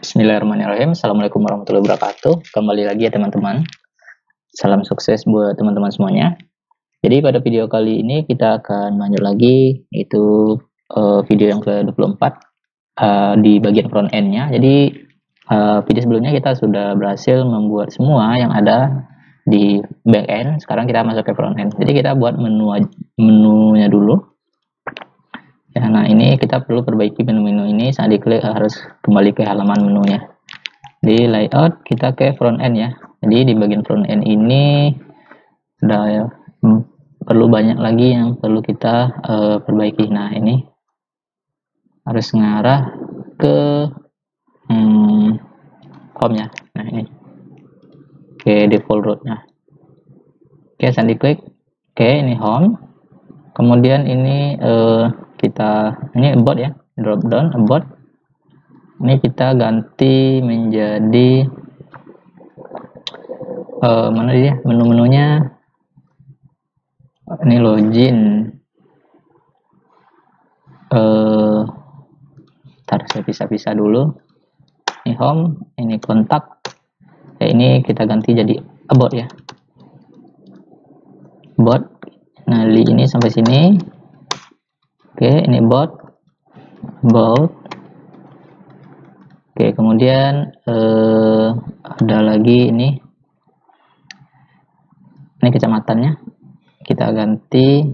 Bismillahirrahmanirrahim. Assalamualaikum warahmatullahi wabarakatuh. Kembali lagi ya teman-teman. Salam sukses buat teman-teman semuanya. Jadi pada video kali ini kita akan lanjut lagi, yaitu video yang ke-24 di bagian front end-nya. Jadi video sebelumnya kita sudah berhasil membuat semua yang ada di back end. Sekarang kita masuk ke front end. Jadi kita buat menunya dulu. Ya, nah ini kita perlu perbaiki menu-menu ini. Saat diklik harus kembali ke halaman menunya. Di layout kita ke front end ya. Jadi di bagian front end ini ada perlu banyak lagi yang perlu kita perbaiki. Nah ini harus ngarah ke home ya. Nah ini ke default root-nya. Oke, saat diklik, oke ini home. Kemudian ini ini about ya, drop down about. Ini kita ganti menjadi mana dia menu-menunya. Ini login. Ntar saya pisah-pisah dulu. Ini home, ini kontak. Ya, ini kita ganti jadi about ya. About. Nah, ini sampai sini. Oke, ini about. Oke, kemudian ada lagi ini kecamatannya kita ganti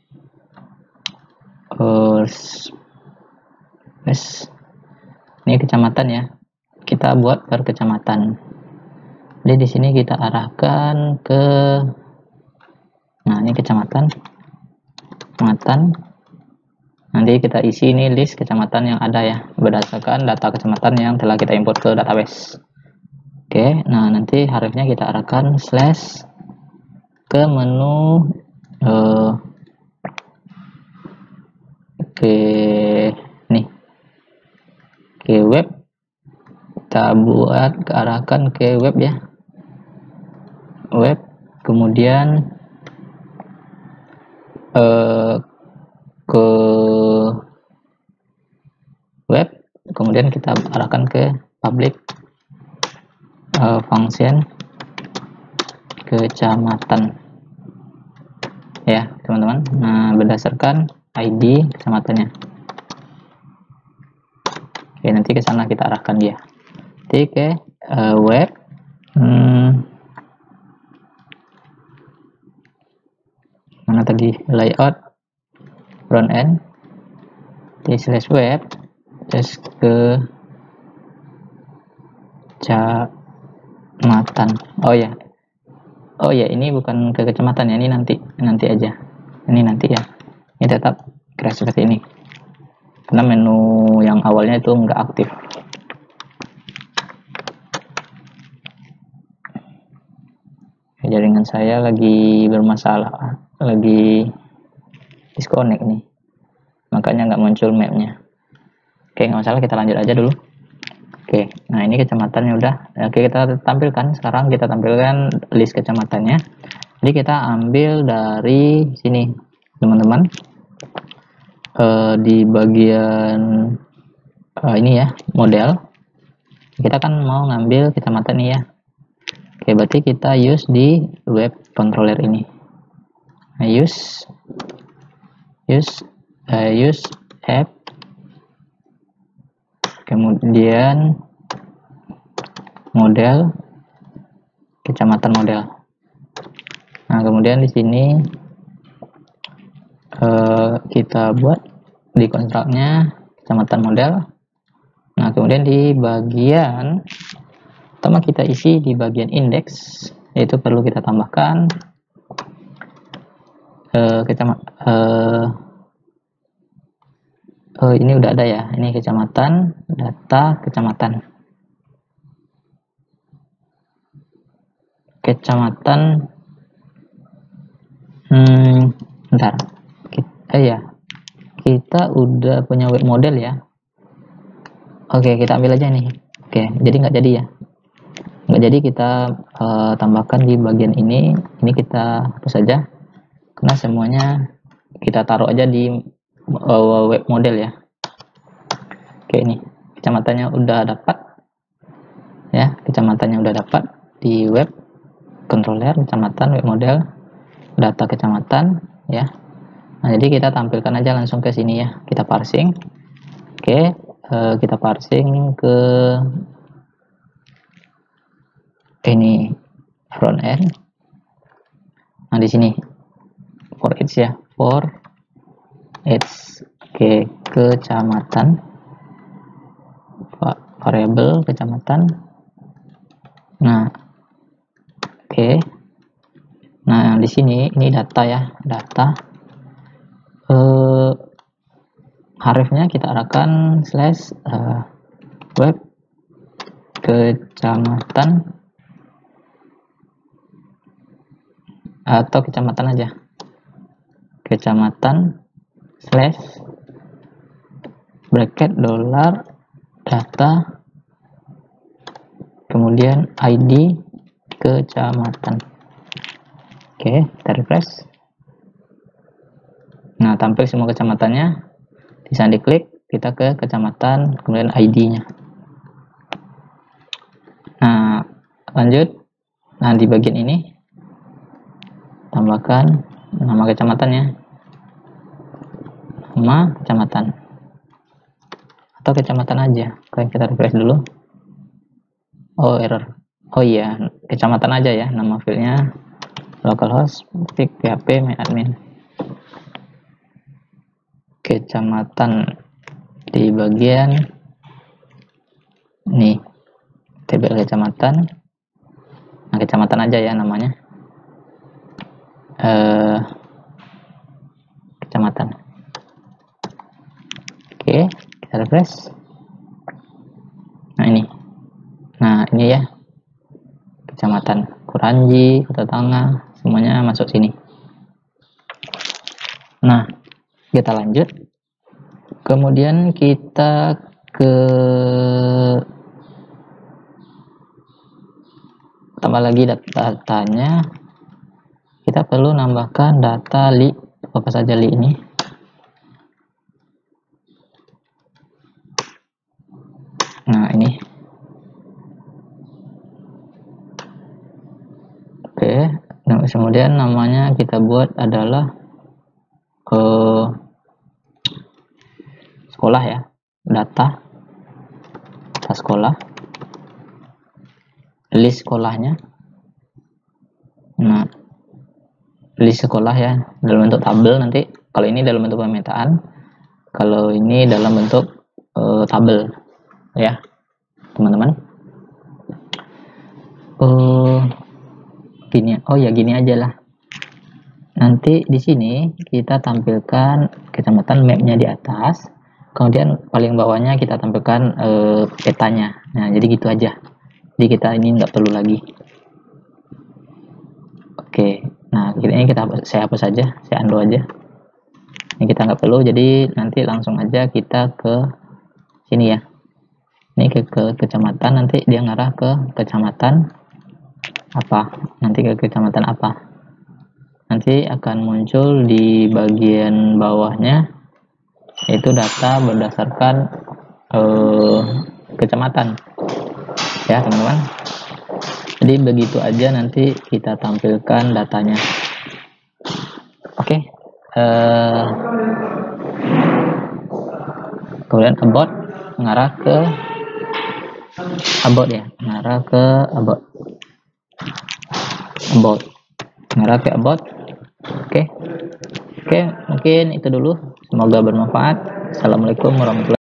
ini kecamatan ya, kita buat per kecamatan. Jadi di sini kita arahkan ke, nah ini kecamatan. Nanti kita isi ini list kecamatan yang ada ya, berdasarkan data kecamatan yang telah kita import ke database. Oke, nah nanti harusnya kita arahkan slash ke menu ke web. Kita buat arahkan ke web ya, web. Kemudian ke web, kemudian kita arahkan ke public function kecamatan ya teman-teman. Nah berdasarkan ID kecamatannya. Oke, nanti ke sana kita arahkan dia. Nanti ke web, mana tadi, layout front end, di slash web, terus ke kecamatan. Oh ya, ini bukan ke kecamatan ya, ini nanti aja. Ini nanti ya. Ini tetap crash seperti ini. Karena menu yang awalnya itu nggak aktif. Jaringan saya lagi bermasalah, lagi disconnect nih, makanya nggak muncul mapnya. Oke, nggak masalah, kita lanjut aja dulu. Oke, nah ini kecamatannya udah. Oke, kita tampilkan sekarang, kita tampilkan list kecamatannya. Jadi kita ambil dari sini teman-teman, di bagian ini ya, model. Kita kan mau ngambil kecamatan ini ya. Oke, berarti kita use di web controller ini. Nah, use app, kemudian model, kecamatan model. Nah kemudian di sini kita buat di konstruknya kecamatan model. Nah kemudian di bagian pertama kita isi di bagian indeks, yaitu perlu kita tambahkan ini udah ada ya, ini kecamatan, data kecamatan. Bentar, kita udah punya web model ya. Oke, kita ambil aja nih. Oke, jadi nggak jadi ya, nggak jadi kita tambahkan di bagian ini kita hapus saja, karena semuanya kita taruh aja di web model ya. Oke, ini kecamatannya udah dapat. ya, kecamatannya udah dapat di web controller, kecamatan, web model, data kecamatan ya. Nah, jadi kita tampilkan aja langsung ke sini ya, kita parsing. Oke, kita parsing ke ini front end. Nah, di sini for each ya, for each. Oke, kecamatan, variabel kecamatan. Nah, oke. Nah, di sini ini data ya, data. Harifnya kita arahkan slash web kecamatan atau kecamatan aja, kecamatan slash bracket dollar data kemudian ID kecamatan. Oke, kita refresh. Nah, tampil semua kecamatannya. Bisa diklik, kita ke kecamatan kemudian ID-nya. Nah, lanjut. Nah, di bagian ini tambahkan nama kecamatannya, nama kecamatan atau kecamatan aja. Oke, kita refresh dulu. Oh, error. Oh iya, kecamatan aja ya, nama filenya localhost php admin. Kecamatan di bagian nih, tabel kecamatan. Nah, kecamatan aja ya namanya, kecamatan. Oke, kita refresh. Nah ini ya, kecamatan Kuranji, Kota Tangah, semuanya masuk sini. Nah, kita lanjut. Kemudian kita ke tambah lagi datanya. Kita perlu nambahkan data li, apa saja li ini. Nah, ini. Oke, nah, kemudian namanya kita buat adalah sekolah ya, data sekolah, list sekolahnya. Nah, list sekolah ya dalam bentuk tabel nanti. Kalau ini dalam bentuk pemetaan, kalau ini dalam bentuk tabel ya teman-teman. Gini, oh ya gini aja lah. Nanti di sini kita tampilkan kecamatan mapnya di atas, kemudian paling bawahnya kita tampilkan petanya. Nah, jadi gitu aja. Jadi kita ini nggak perlu lagi. Oke, nah ini saya hapus saja, saya undo aja. Ini kita nggak perlu, jadi nanti langsung aja kita ke sini ya. Ini ke kecamatan, nanti dia ngarah ke kecamatan apa? Nanti ke kecamatan apa? Nanti akan muncul di bagian bawahnya itu data berdasarkan kecamatan ya teman-teman. Jadi begitu aja nanti kita tampilkan datanya. Oke. Kemudian about mengarah ke about ya, mengarah ke about mengarah ke about. Oke, mungkin itu dulu. Semoga bermanfaat. Assalamualaikum warahmatullahi wabarakatuh.